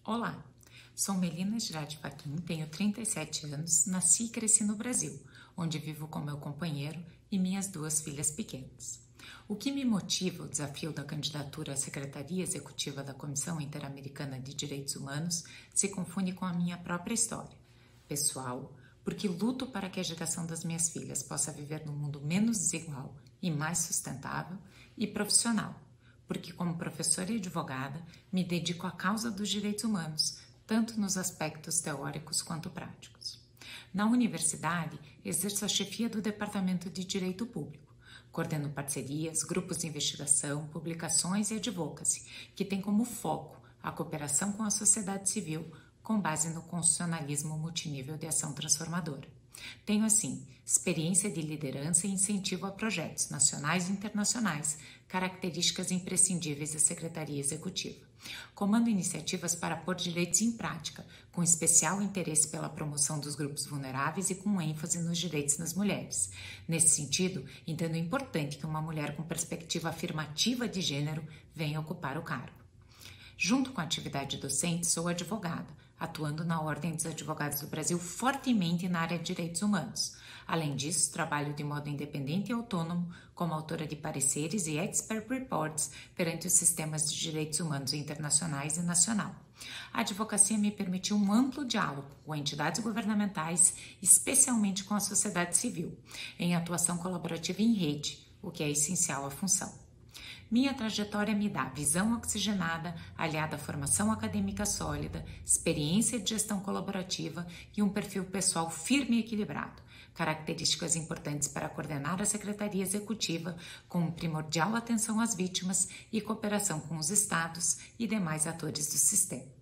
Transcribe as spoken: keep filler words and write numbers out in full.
Olá, sou Melina Girardi Fachin, tenho trinta e sete anos, nasci e cresci no Brasil, onde vivo com meu companheiro e minhas duas filhas pequenas. O que me motiva o desafio da candidatura à Secretaria Executiva da Comissão Interamericana de Direitos Humanos se confunde com a minha própria história pessoal, porque luto para que a geração das minhas filhas possa viver num mundo menos desigual e mais sustentável, e profissional, porque como professora e advogada me dedico à causa dos direitos humanos, tanto nos aspectos teóricos quanto práticos. Na universidade, exerço a chefia do Departamento de Direito Público. Coordeno parcerias, grupos de investigação, publicações e advocacy, que têm como foco a cooperação com a sociedade civil com base no constitucionalismo multinível de ação transformadora. Tenho, assim, experiência de liderança e incentivo a projetos nacionais e internacionais, características imprescindíveis da Secretaria Executiva. Comando iniciativas para pôr direitos em prática, com especial interesse pela promoção dos grupos vulneráveis e com ênfase nos direitos das mulheres. Nesse sentido, entendo importante que uma mulher com perspectiva afirmativa de gênero venha ocupar o cargo. Junto com a atividade docente, sou advogada, atuando na Ordem dos Advogados do Brasil fortemente na área de direitos humanos. Além disso, trabalho de modo independente e autônomo como autora de pareceres e expert reports perante os sistemas de direitos humanos internacionais e nacional. A advocacia me permitiu um amplo diálogo com entidades governamentais, especialmente com a sociedade civil, em atuação colaborativa em rede, o que é essencial à função. Minha trajetória me dá visão oxigenada, aliada à formação acadêmica sólida, experiência de gestão colaborativa e um perfil pessoal firme e equilibrado, características importantes para coordenar a Secretaria Executiva com primordial atenção às vítimas e cooperação com os estados e demais atores do sistema.